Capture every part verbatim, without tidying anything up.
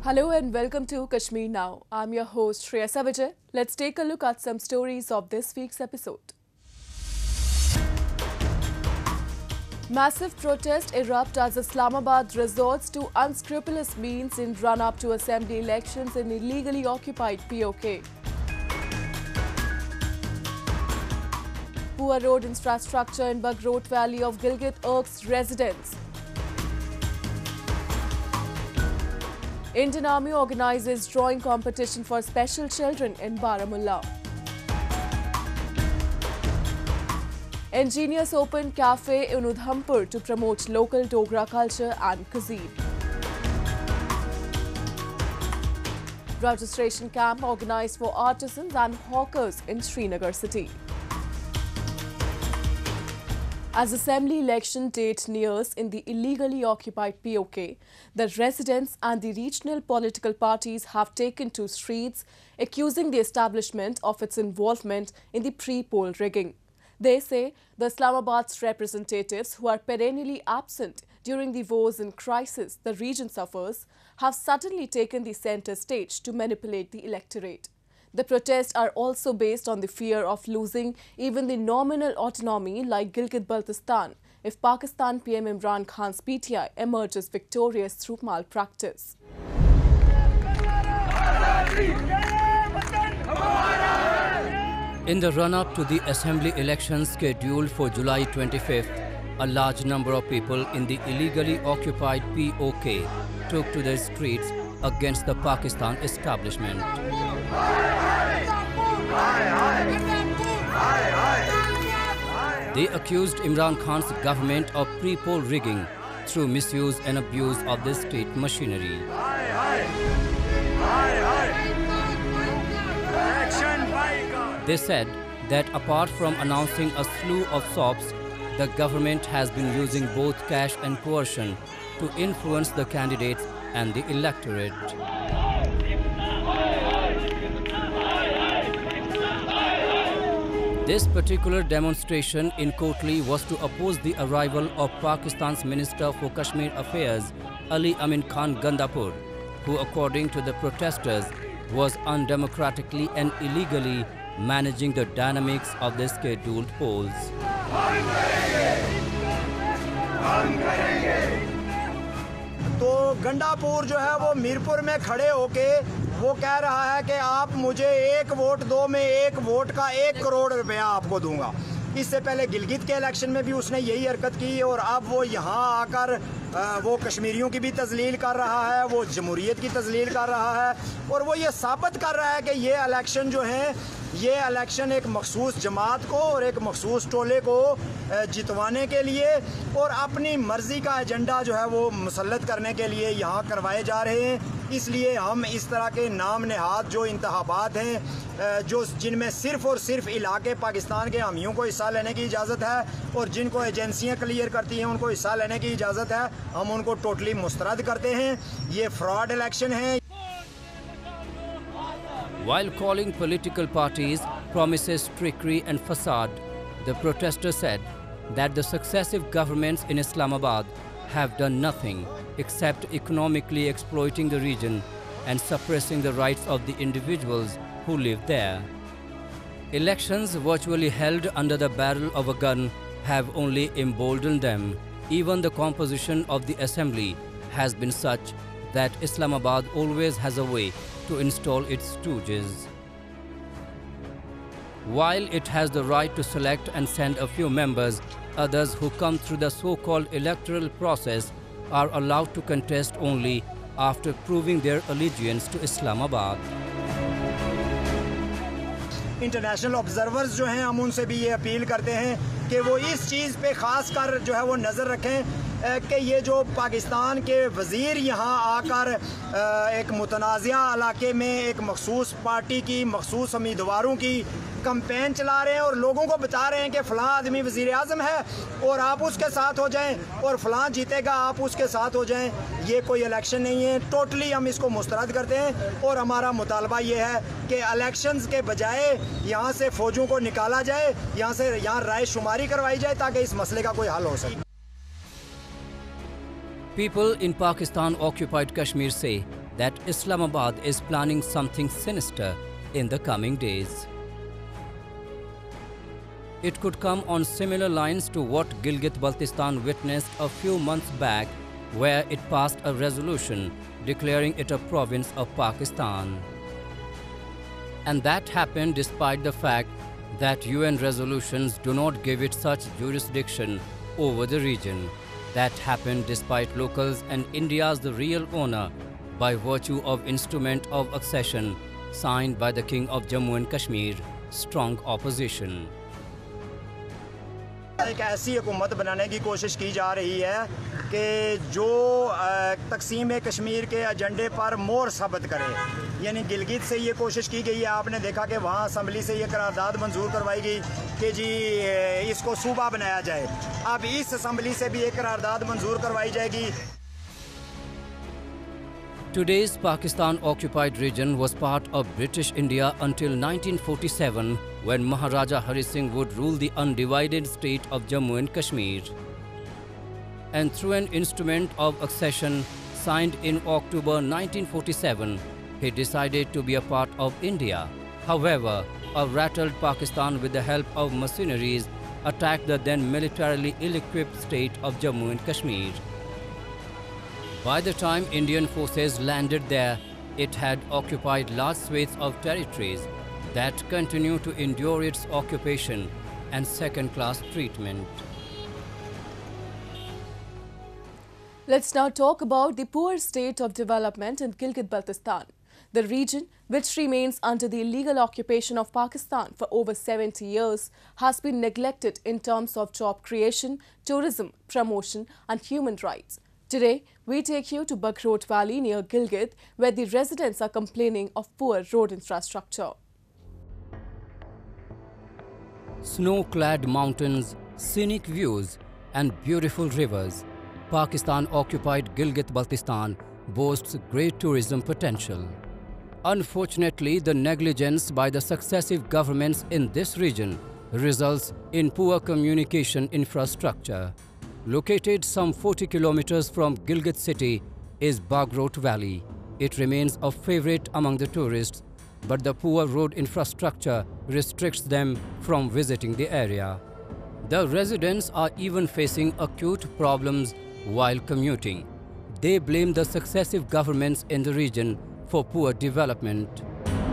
Hello and welcome to Kashmir Now. I'm your host Shreyasa Vijay. Let's take a look at some stories of this week's episode. Massive protest erupt as Islamabad resorts to unscrupulous means in run-up to assembly elections in illegally occupied P O K. Poor road infrastructure in Bagrot Valley of Gilgit irks residents. Indian Army organizes drawing competition for special children in Baramulla. Engineers open cafe in Udhampur to promote local Dogra culture and cuisine. Registration camp organized for artisans and hawkers in Srinagar city. As assembly election date nears in the illegally occupied P O K, the residents and the regional political parties have taken to streets, accusing the establishment of its involvement in the pre-poll rigging. They say the Islamabad's representatives, who are perennially absent during the wars and crisis the region suffers, have suddenly taken the centre stage to manipulate the electorate. The protests are also based on the fear of losing even the nominal autonomy like Gilgit-Baltistan if Pakistan P M Imran Khan's P T I emerges victorious through malpractice. In the run-up to the assembly elections scheduled for July twenty-fifth, a large number of people in the illegally occupied P O K took to the streets against the Pakistan establishment. They accused Imran Khan's government of pre-poll rigging through misuse and abuse of the state machinery. They said that apart from announcing a slew of sops, the government has been using both cash and coercion to influence the candidates and the electorate. This particular demonstration in Kotli was to oppose the arrival of Pakistan's Minister for Kashmir Affairs, Ali Amin Khan Gandapur, who, according to the protesters, was undemocratically and illegally managing the dynamics of the scheduled polls. तो गंडापुर जो है वो मीरपुर में खड़े होके वो कह रहा है कि आप मुझे एक वोट दो, मैं एक वोट का एक करोड़ रुपया आपको दूंगा। इससे पहले गिलगित के इलेक्शन में भी उसने यही हरकत की और अब वो यहाँ आकर वो कश्मीरियों की भी तजलील कर रहा है, वो जमहूरियत की तजलील कर रहा है और वो ये साबित कर रहा है कि ये इलेक्शन जो है ये इलेक्शन एक मखसूस जमात को और एक मखसूस टोले को जितवाने के लिए और अपनी मर्ज़ी का एजेंडा जो है वो मुसल्लत करने के लिए यहाँ करवाए जा रहे हैं। इसलिए हम इस तरह के नाम नहाद जो इंतखाबात हैं जो जिनमें सिर्फ़ और सिर्फ इलाके पाकिस्तान के हामियों को हिस्सा लेने की इजाज़त है और जिनको एजेंसियाँ क्लियर करती हैं उनको हिस्सा लेने की इजाज़त है, हम उनको टोटली मुस्तरद करते हैं। ये फ्रॉड इलेक्शन है। While calling political parties promises, trickery and facade, the protesters said that the successive governments in Islamabad have done nothing except economically exploiting the region and suppressing the rights of the individuals who live there. Elections virtually held under the barrel of a gun have only emboldened them. Even the composition of the assembly has been such that Islamabad always has a way to install its stooges. While it has the right to select and send a few members, others who come through the so-called electoral process are allowed to contest only after proving their allegiance to Islamabad. International observers जो हैं हम उनसे भी ये appeal करते हैं कि वो इस चीज़ पे ख़ास कर जो है वो नज़र रखें कि ये जो पाकिस्तान के वज़ीर यहाँ आकर एक मुतनाज़िया इलाके में एक मखसूस पार्टी की मखसूस उम्मीदवारों की कैंपेन चला रहे हैं और लोगों को बता रहे हैं कि फ़लाँ आदमी वज़ीर आज़म है और आप उसके साथ हो जाएं और फ़लाँ जीतेगा आप उसके साथ हो जाएं। ये कोई इलेक्शन नहीं है, टोटली हम इसको मुस्तरद करते हैं और हमारा मुतालबा ये है कि इलेक्शंस के बजाय यहाँ से फ़ौजों को निकाला जाए, यहाँ से यहाँ राय शुमारी करवाई जाए ताकि इस मसले का कोई हल हो सके। People in Pakistan-occupied Kashmir say that Islamabad is planning something sinister in the coming days. It could come on similar lines to what Gilgit-Baltistan witnessed a few months back, where it passed a resolution declaring it a province of Pakistan. And that happened despite the fact that U N resolutions do not give it such jurisdiction over the region. That happened despite locals and India's the real owner by virtue of instrument of accession signed by the King of Jammu and Kashmir, strong opposition. एक ऐसी हुकूमत बनाने की कोशिश की जा रही है कि जो तकसीम कश्मीर के एजेंडे पर मोहर साबित करे, यानी गिलगित से ये कोशिश की गई है। आपने देखा कि वहाँ असम्बली से ये करारदाद मंजूर करवाई गई कि जी इसको सूबा बनाया जाए। अब इस असम्बली से भी एक करारदाद मंजूर करवाई जाएगी। Today's Pakistan-occupied region was part of British India until nineteen forty-seven, when Maharaja Hari Singh would rule the undivided state of Jammu and Kashmir. And through an instrument of accession signed in October nineteen forty-seven, he decided to be a part of India. However, a rattled Pakistan with the help of mercenaries attacked the then militarily ill-equipped state of Jammu and Kashmir. By the time Indian forces landed there, it had occupied large swathes of territories that continue to endure its occupation and second-class treatment. Let's now talk about the poor state of development in Gilgit-Baltistan. The region, which remains under the illegal occupation of Pakistan for over seventy years, has been neglected in terms of job creation, tourism, promotion and human rights. Today, we take you to Bakhrot Valley near Gilgit, where the residents are complaining of poor road infrastructure. Snow-clad mountains, scenic views and beautiful rivers, Pakistan-occupied Gilgit-Baltistan boasts great tourism potential. Unfortunately, the negligence by the successive governments in this region results in poor communication infrastructure. Located some forty kilometers from Gilgit city is Bakhrot Valley. It remains a favorite among the tourists, but the poor road infrastructure restricts them from visiting the area. The residents are even facing acute problems while commuting. They blame the successive governments in the region for poor development.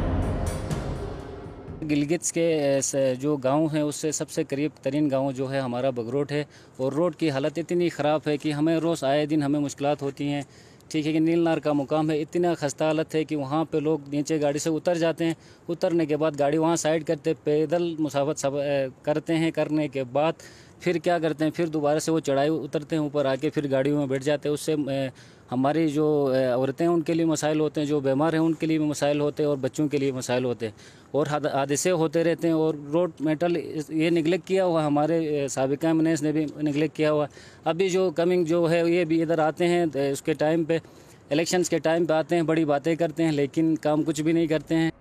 Gilgit के जो गांव हैं उससे सबसे करीब तरीन गांव जो है हमारा बगरोट है, और रोड की हालत इतनी ख़राब है कि हमें रोज़ आए दिन हमें मुश्किलात होती हैं। ठीक है कि नीलनार का मुकाम है, इतना खस्ता हालत है कि वहाँ पे लोग नीचे गाड़ी से उतर जाते हैं, उतरने के बाद गाड़ी वहाँ साइड करते पैदल मुसाफत सब करते हैं, करने के बाद फिर क्या करते हैं, फिर दोबारा से वो चढ़ाई उतरते हैं, ऊपर आके फिर गाड़ियों में बैठ जाते हैं। उससे हमारी जो औरतें हैं उनके लिए मसाइल होते हैं, जो बीमार हैं उनके लिए भी मसाइल होते हैं और बच्चों के लिए मसाइल होते हैं, और हादसे होते रहते हैं। और रोड मेटल ये निगलेक्ट किया हुआ, हमारे साबिका एमएनएस ने भी निगलेक्ट किया हुआ। अभी जो कमिंग जो है ये भी इधर आते हैं, उसके टाइम पे इलेक्शंस के टाइम पे आते हैं, बड़ी बातें करते हैं, लेकिन काम कुछ भी नहीं करते हैं।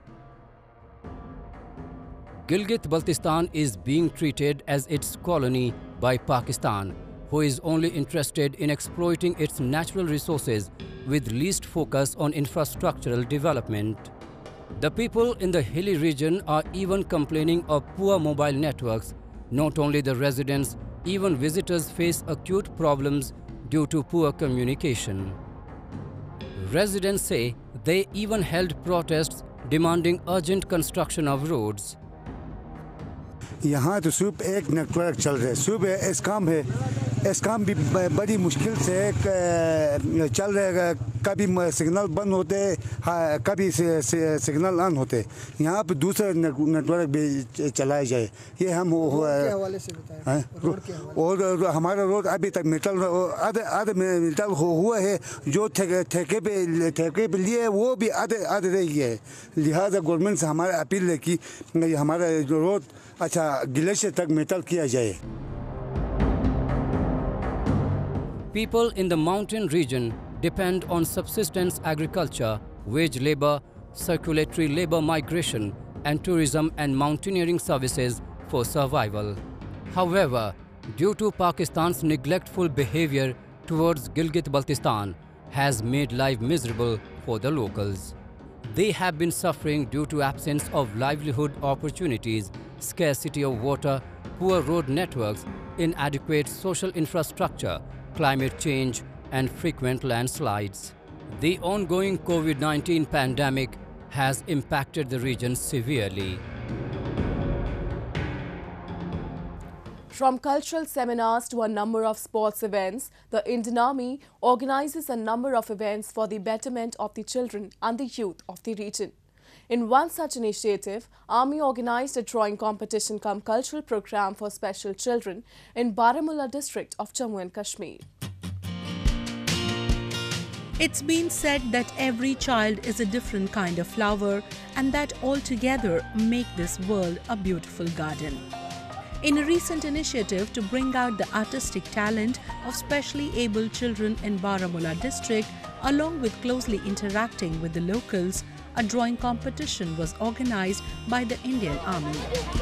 Gilgit-Baltistan is being treated as its colony by Pakistan, who is only interested in exploiting its natural resources with least focus on infrastructural development. The people in the hilly region are even complaining of poor mobile networks. Not only the residents, even visitors face acute problems due to poor communication. Residents say they even held protests demanding urgent construction of roads. यहाँ तो सिर्फ एक network चल रहा है, सिर्फ इस काम है, इस काम भी बड़ी मुश्किल से चल रहा है। कभी सिग्नल बंद होते, कभी सिग्नल ऑन होते। यहाँ पे दूसरा नेटवर्क भी चलाया जाए, ये हम हवाले से बताएं। और हमारा रोड अभी तक मेटल आधे आधे मेटल हुआ है, जो ठेके पे ठेके पे लिए वो भी आधे आधे रह गया है। लिहाजा गवर्नमेंट से हमारा अपील है कि हमारा जो रोड अच्छा ग्लेशियर तक मेटल किया जाए। People in the mountain region depend on subsistence agriculture, wage labor, circulatory labor migration, and tourism and mountaineering services for survival. However, due to Pakistan's neglectful behavior towards Gilgit-Baltistan has made life miserable for the locals. They have been suffering due to absence of livelihood opportunities, scarcity of water, poor road networks, inadequate social infrastructure, climate change, and frequent landslides. The ongoing COVID nineteen pandemic has impacted the region severely. From cultural seminars to a number of sports events, the Indian Army organizes a number of events for the betterment of the children and the youth of the region. In one such initiative, Army organized a drawing competition cum cultural program for special children in Baramulla district of Jammu and Kashmir. It's been said that every child is a different kind of flower and that all together make this world a beautiful garden. In a recent initiative to bring out the artistic talent of specially abled children in Baramulla district, along with closely interacting with the locals, a drawing competition was organized by the Indian Army.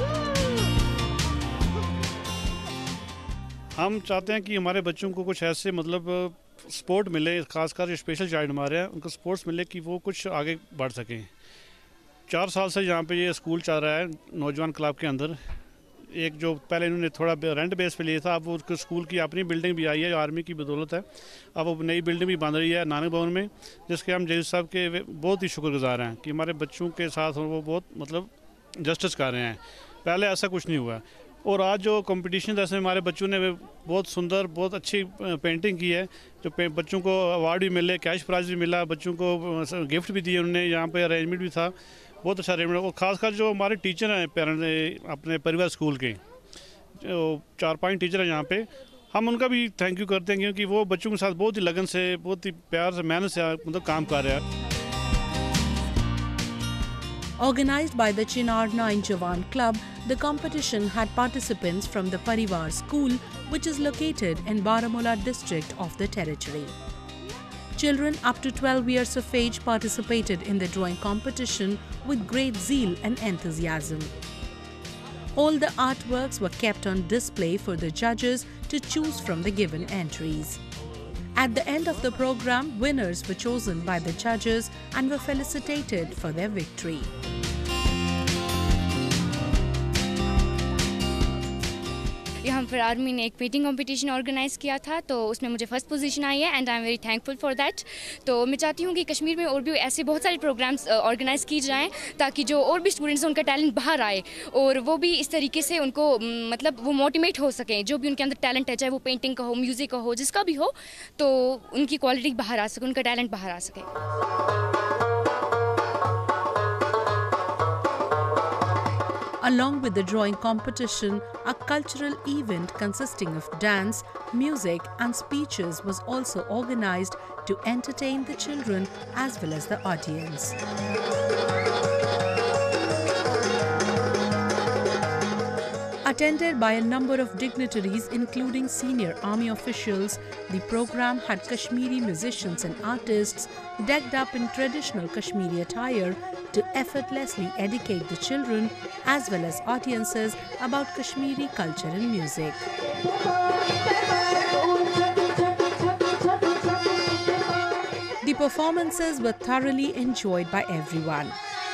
हम चाहते हैं कि हमारे बच्चों को कुछ ऐसे मतलब स्पोर्ट मिले, खासकर जो स्पेशल चाइल्ड हमारे हैं उनको स्पोर्ट्स मिले कि वो कुछ आगे बढ़ सकें। चार साल से यहाँ पे ये स्कूल चल रहा है नौजवान क्लब के अंदर। एक जो पहले इन्होंने थोड़ा रेंट बेस पे लिया था, अब वो उसको स्कूल की अपनी बिल्डिंग भी आई है, आर्मी की बदौलत है। अब वो नई बिल्डिंग भी बन रही है नानक भवन में, जिसके हम जज साहब के बहुत ही शुक्रगुजार हैं कि हमारे बच्चों के साथ वो बहुत मतलब जस्टिस कर रहे हैं। पहले ऐसा कुछ नहीं हुआ। और आज जो कंपटीशन ऐसे हमारे बच्चों ने बहुत सुंदर, बहुत अच्छी पेंटिंग की है, जो बच्चों को अवार्ड भी मिले, कैश प्राइज़ भी मिला, बच्चों को गिफ्ट भी दिए उन्होंने, यहाँ पे अरेंजमेंट भी था, बहुत अच्छा अरेंजमेंट। और ख़ासकर जो हमारे टीचर हैं पेरेंट्स अपने परिवार स्कूल के, जो चार पाँच टीचर हैं यहाँ पे, हम उनका भी थैंक यू करते हैं क्योंकि वो बच्चों के साथ बहुत ही लगन से, बहुत ही प्यार से, मेहनत से मतलब काम कर रहे हैं। Organized by the Chinar nine Jawan Club, the competition had participants from the Parivar School, which is located in Baramulla district of the territory. Children up to twelve years of age participated in the drawing competition with great zeal and enthusiasm. All the artworks were kept on display for the judges to choose from the given entries. At the end of the program, winners were chosen by the judges and were felicitated for their victory. यहाँ पर army ने एक painting competition organise किया था, तो उसमें मुझे first position आई है and I am very thankful for that. तो मैं चाहती हूँ कि कश्मीर में और भी ऐसे बहुत सारे प्रोग्राम्स ऑर्गेनाइज़ की जाएं ताकि जो और भी स्टूडेंट्स हैं उनका टैलेंट बाहर आए और वो भी इस तरीके से उनको मतलब वो मोटिवेट हो सकें, जो भी उनके अंदर टैलेंट है, चाहे वो पेंटिंग का हो, म्यूज़िक का हो, जिसका भी हो, तो उनकी क्वालिटी बाहर आ सके, उनका टैलेंट बाहर आ सके। Along with the drawing competition, a cultural event consisting of dance, music and speeches was also organized to entertain the children as well as the audience. Attended by a number of dignitaries including senior army officials, the program had Kashmiri musicians and artists decked up in traditional Kashmiri attire to effortlessly educate the children as well as audiences about Kashmiri culture and music. The performances were thoroughly enjoyed by everyone.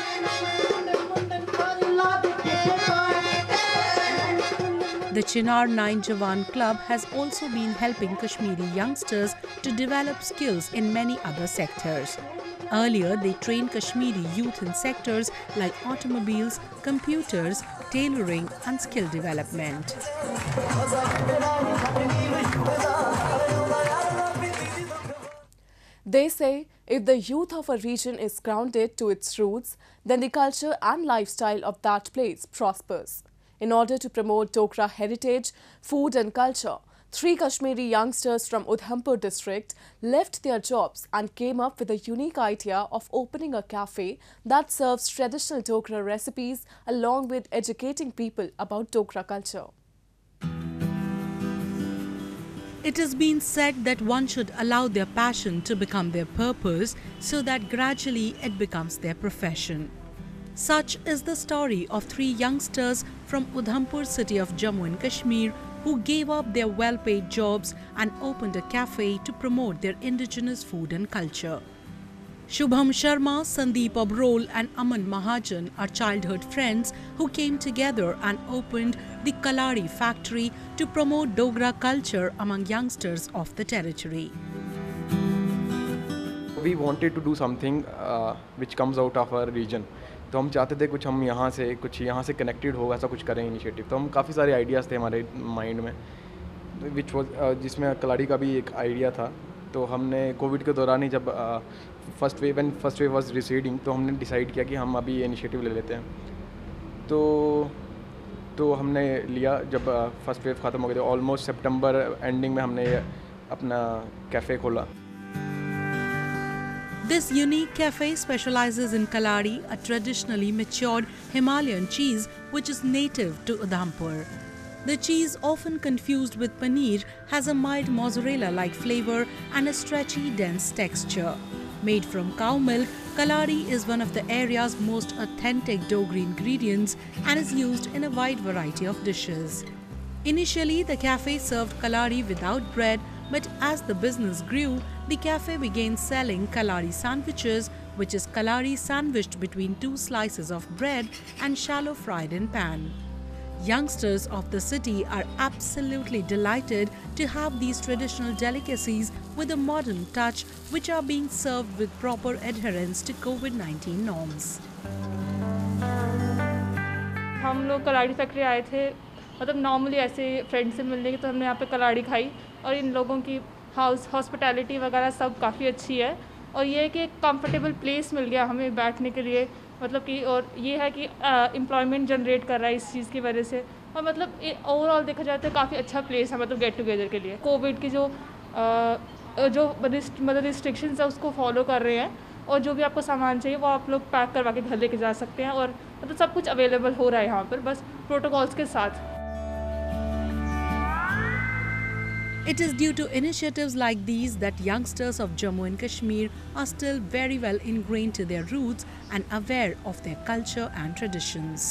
The Chinar nine Jawan Club has also been helping Kashmiri youngsters to develop skills in many other sectors. Earlier, they trained Kashmiri youth in sectors like automobiles, computers, tailoring and skill development. They say if the youth of a region is grounded to its roots, then the culture and lifestyle of that place prospers. In order to promote Dokra heritage, food and culture, three Kashmiri youngsters from Udhampur district left their jobs and came up with a unique idea of opening a cafe that serves traditional Dokra recipes along with educating people about Dokra culture. It has been said that one should allow their passion to become their purpose so that gradually it becomes their profession. Such is the story of three youngsters from Udhampur city of Jammu and Kashmir who gave up their well-paid jobs and opened a cafe to promote their indigenous food and culture. Shubham Sharma, Sandeep Obrol and Aman Mahajan are childhood friends who came together and opened the Kalari factory to promote Dogra culture among youngsters of the territory. We wanted to do something uh, which comes out of our region. तो हम चाहते थे कुछ हम यहाँ से कुछ यहाँ से कनेक्टेड हो, ऐसा कुछ करें इनिशिएटिव। तो हम काफ़ी सारे आइडियाज़ थे हमारे माइंड में, विच वॉज जिसमें कलाड़ी का भी एक आइडिया था। तो हमने कोविड के दौरान ही जब first wave and first wave was receding, तो हमने डिसाइड किया कि हम अभी ये इनिशिएटिव ले लेते हैं। तो तो हमने लिया जब फर्स्ट वेव ख़त्म हो गई, तो ऑलमोस्ट सितंबर एंडिंग में हमने अपना कैफ़े खोला। This unique cafe specializes in Kalari, a traditionally matured Himalayan cheese which is native to Udhampur. The cheese, often confused with paneer, has a mild mozzarella-like flavor and a stretchy, dense texture. Made from cow milk, Kalari is one of the area's most authentic Dogri ingredients and is used in a wide variety of dishes. Initially, the cafe served Kalari without bread, but as the business grew, the cafe began selling Kalari sandwiches, which is Kalari sandwiched between two slices of bread and shallow fried in pan. Youngsters of the city are absolutely delighted to have these traditional delicacies with a modern touch, which are being served with proper adherence to COVID nineteen norms. हम लोग कलाड़ी factory आए थे, मतलब normally ऐसे friend से मिलने की, तो हमने यहाँ पे कलाड़ी खाई और इन लोगों की हाउस हॉस्पिटैलिटी वगैरह सब काफ़ी अच्छी है। और ये है कि एक कंफर्टेबल प्लेस मिल गया हमें बैठने के लिए, मतलब कि और ये है कि एम्प्लॉयमेंट जनरेट कर रहा है इस चीज़ की वजह से। और मतलब ओवरऑल देखा जाए तो काफ़ी अच्छा प्लेस है, मतलब गेट टुगेदर के लिए। कोविड की जो आ, जो मतलब रिस्ट्रिक्शंस है उसको फॉलो कर रहे हैं, और जो भी आपको सामान चाहिए वो आप लोग पैक करवा के घर लेके जा सकते हैं, और मतलब सब कुछ अवेलेबल हो रहा है यहाँ पर, बस प्रोटोकॉल्स के साथ। It is due to initiatives like these that youngsters of Jammu and Kashmir are still very well ingrained to their roots and aware of their culture and traditions.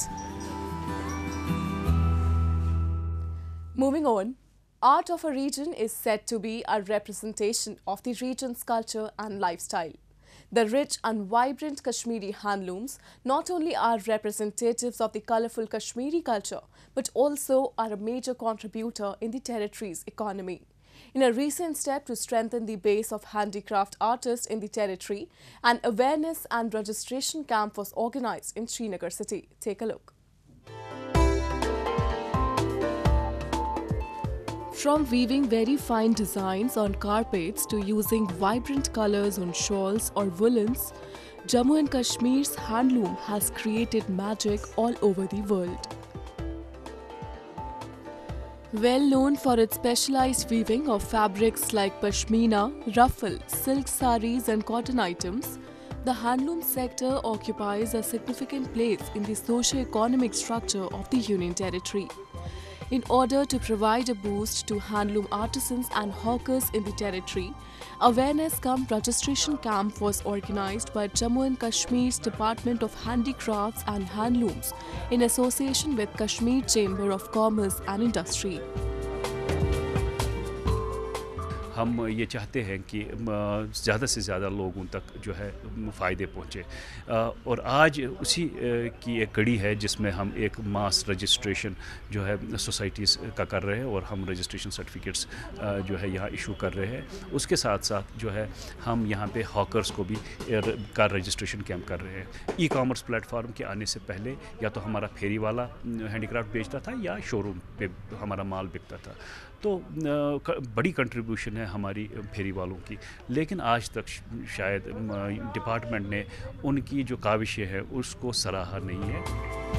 Moving on, art of a region is said to be a representation of the region's culture and lifestyle. The rich and vibrant Kashmiri handlooms not only are representatives of the colourful Kashmiri culture, but also are a major contributor in the territory's economy. In a recent step to strengthen the base of handicraft artists in the territory, an awareness and registration camp was organised in Srinagar city. Take a look. From weaving very fine designs on carpets to using vibrant colours on shawls or woolens, Jammu and Kashmir's handloom has created magic all over the world. Well known for its specialized weaving of fabrics like pashmina, ruffle, silk saris and cotton items, the handloom sector occupies a significant place in the socio-economic structure of the Union Territory. In order to provide a boost to handloom artisans and hawkers in the territory, awareness cum registration camp was organised by Jammu and Kashmir's Department of Handicrafts and Handlooms in association with Kashmir Chamber of Commerce and Industry. हम ये चाहते हैं कि ज़्यादा से ज़्यादा लोगों तक जो है फ़ायदे पहुँचे, और आज उसी की एक कड़ी है जिसमें हम एक मास रजिस्ट्रेशन जो है सोसाइटीज़ का कर रहे हैं, और हम रजिस्ट्रेशन सर्टिफिकेट्स जो है यहाँ इशू कर रहे हैं। उसके साथ साथ जो है हम यहाँ पे हॉकर्स को भी का रजिस्ट्रेशन कैंप कर रहे हैं। ई कॉमर्स प्लेटफॉर्म के आने से पहले या तो हमारा फेरी वाला हैंडीक्राफ्ट बेचता था या शोरूम पे हमारा माल बिकता था, तो बड़ी कंट्रीब्यूशन है हमारी फेरी वालों की, लेकिन आज तक शायद डिपार्टमेंट ने उनकी जो काविशें हैं उसको सराहा नहीं है।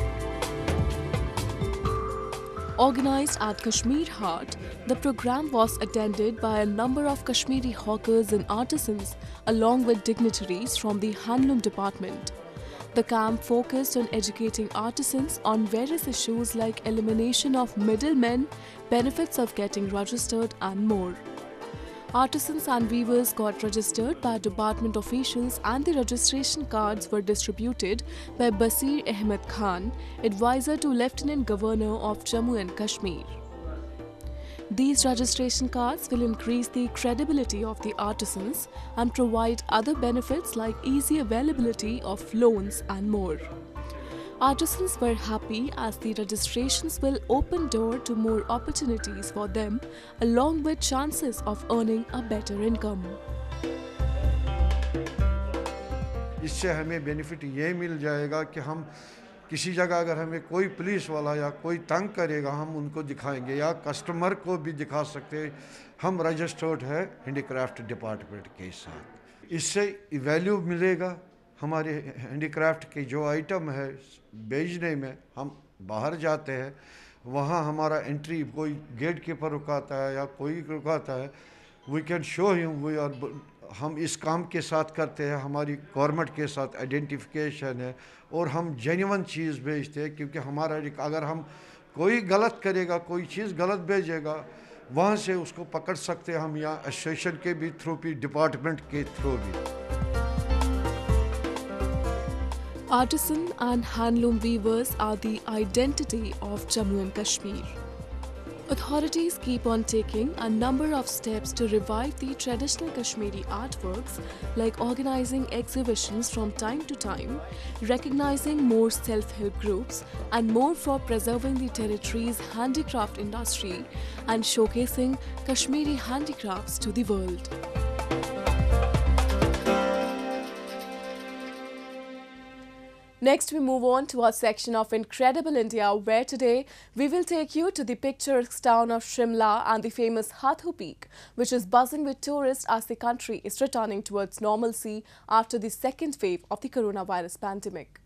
Organised at Kashmir Haat, the program was attended by a number of Kashmiri hawkers and artisans along with dignitaries from the handloom department. The camp focused on educating artisans on various issues like elimination of middlemen, benefits of getting registered and more. Artisans and weavers got registered by department officials and the registration cards were distributed by Basir Ahmed Khan, advisor to Lieutenant Governor of Jammu and Kashmir. These registration cards will increase the credibility of the artisans and provide other benefits like easy availability of loans and more. Artisans were happy as the registrations will open door to more opportunities for them along with chances of earning a better income. इससे हमें benefit ये मिल जाएगा कि हम किसी जगह अगर हमें कोई पुलिस वाला या कोई तंग करेगा हम उनको दिखाएंगे या कस्टमर को भी दिखा सकते हैं हम रजिस्टर्ड है हैंडीक्राफ्ट डिपार्टमेंट के साथ। इससे वैल्यू मिलेगा हमारे हैंडीक्राफ्ट के जो आइटम है बेचने में। हम बाहर जाते हैं वहाँ हमारा एंट्री कोई गेट कीपर रुकाता है या कोई रुकाता है, we can show him we are हम इस काम के साथ करते हैं, हमारी गवर्नमेंट के साथ आइडेंटिफिकेशन है और हम जेन्युइन चीज़ बेचते हैं। क्योंकि हमारा अगर हम कोई गलत करेगा कोई चीज़ गलत भेजेगा वहाँ से उसको पकड़ सकते हैं हम यहाँ एसोसिएशन के भी थ्रू भी डिपार्टमेंट के थ्रू भी। Artisan and handloom weavers are the identity of Jammu and Kashmir. Authorities keep on taking a number of steps to revive the traditional Kashmiri artworks, like organizing exhibitions from time to time, recognizing more self-help groups, and more for preserving the territory's handicraft industry and showcasing Kashmiri handicrafts to the world. Next, we move on to our section of Incredible India, where today we will take you to the picturesque town of Shimla and the famous Hathu Peak, which is buzzing with tourists as the country is returning towards normalcy after the second wave of the coronavirus pandemic.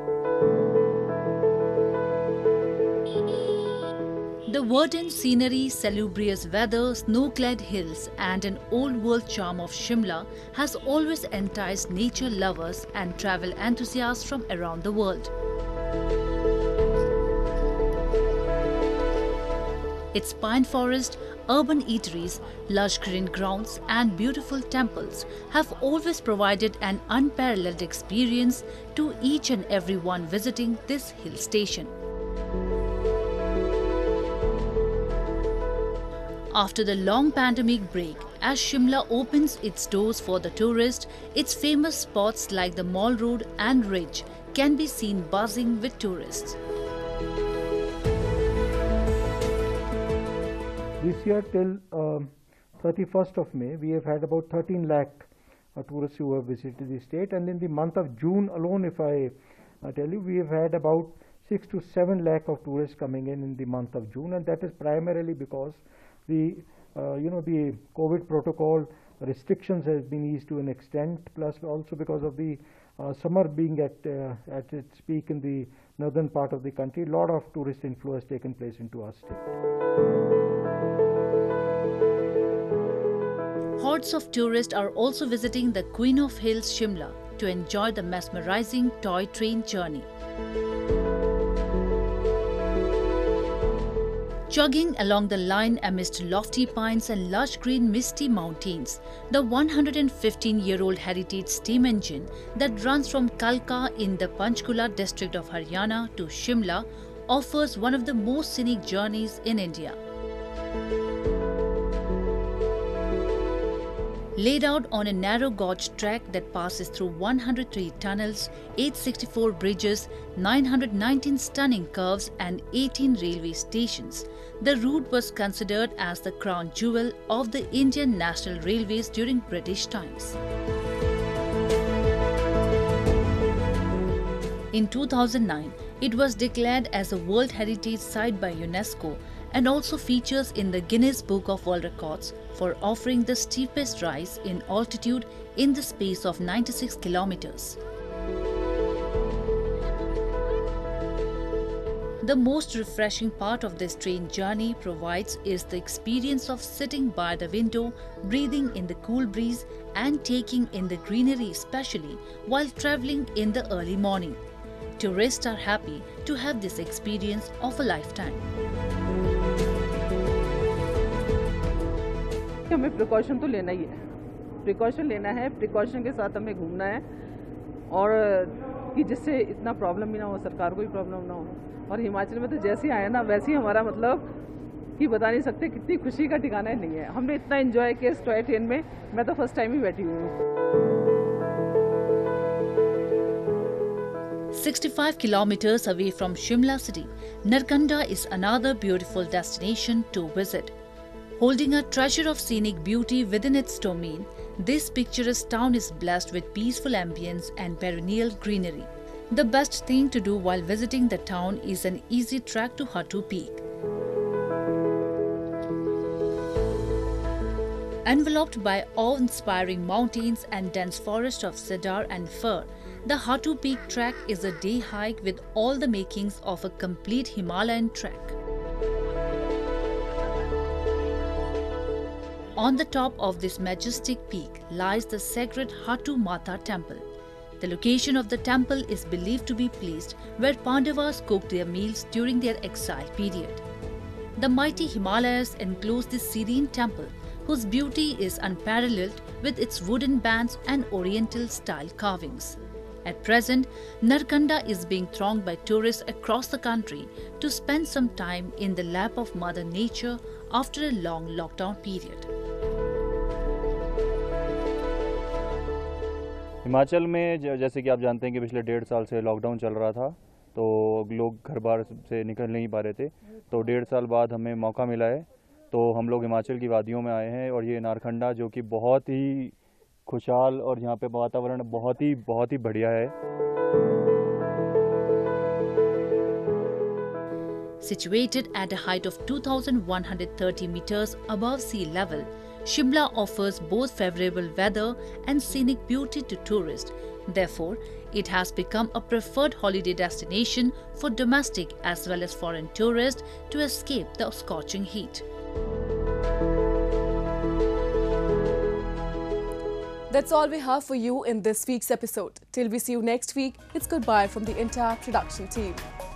The verdant scenery, salubrious weather, snow-clad hills and an old-world charm of Shimla has always enticed nature lovers and travel enthusiasts from around the world. Its pine forest, urban eateries, lush green grounds and beautiful temples have always provided an unparalleled experience to each and everyone visiting this hill station. After the long pandemic break, as Shimla opens its doors for the tourist, its famous spots like the Mall Road and Ridge can be seen buzzing with tourists. This year till uh, thirty-first of May, we have had about thirteen lakh uh, tourists who have visited the state, and in the month of June alone, if I uh, tell you, we have had about six to seven lakh of tourists coming in in the month of June, and that is primarily because the uh, you know the COVID protocol restrictions has been eased to an extent, plus also because of the uh, summer being at uh, at its peak in the northern part of the country, a lot of tourist inflow has taken place into our state. Hordes of tourists are also visiting the Queen of Hills, Shimla, to enjoy the mesmerizing toy train journey. Jogging along the line amidst lofty pines and lush green misty mountains, the one hundred fifteen-year-old heritage steam engine that runs from Kalka in the Panchkula district of Haryana to Shimla offers one of the most scenic journeys in India. Laid out on a narrow gauge track that passes through one hundred three tunnels, eight hundred sixty-four bridges, nine hundred nineteen stunning curves and eighteen railway stations, the route was considered as the crown jewel of the Indian National Railways during British times. In two thousand nine, it was declared as a World Heritage Site by UNESCO and also features in the Guinness Book of World Records for offering the steepest rise in altitude in the space of ninety-six kilometers. The most refreshing part of this train journey provides is the experience of sitting by the window, breathing in the cool breeze and taking in the greenery, especially while traveling in the early morning. Tourists are happy to have this experience of a lifetime. हमें precaution तो लेना ही है, precaution लेना है, precaution के साथ हमें घूमना है और कि जिससे इतना प्रॉब्लम भी ना हो, सरकार को भी प्रॉब्लम ना हो। और हिमाचल में तो जैसे ही आए ना वैसे ही हमारा मतलब कि बता नहीं सकते, कितनी खुशी का ठिकाना नहीं है। हमने इतना एंजॉय किया इस टॉय ट्रेन में, मैं तो फर्स्ट टाइम ही बैठी हुई हूँ। sixty-five kilometers away from Shimla city, Narkanda is another beautiful destination to visit. Holding a treasure of scenic beauty within its domain, this picturesque town is blessed with peaceful ambience and perennial greenery. The best thing to do while visiting the town is an easy trek to Hatu Peak. Enveloped by awe-inspiring mountains and dense forest of cedar and fir, the Hatu Peak trek is a day hike with all the makings of a complete Himalayan trek. On the top of this majestic peak lies the sacred Hatu Mata temple. The location of the temple is believed to be placed where Pandavas cooked their meals during their exile period. The mighty Himalayas enclose this serene temple, whose beauty is unparalleled with its wooden bands and oriental-style carvings. At present, Narkanda is being thronged by tourists across the country to spend some time in the lap of Mother Nature after a long lockdown period. Himachal में जैसे कि आप जानते हैं कि पिछले डेढ़ साल से लॉकडाउन चल रहा था, तो लोग घर बाहर से निकल नहीं पा रहे थे। तो डेढ़ साल बाद हमें मौका मिला है, तो हम लोग हिमाचल की वादियों में आए हैं और ये नारकंडा जो कि बहुत ही खुशहाल और यहाँ पे वातावरण बहुत ही बहुत ही बढ़िया है। Situated at a height of two thousand one hundred thirty meters above sea level, Shimla offers both favorable weather and scenic beauty to tourists. Therefore, it has become a preferred holiday destination for domestic as well as foreign tourists to escape the scorching heat. That's all we have for you in this week's episode. Till we see you next week, it's goodbye from the entire production team.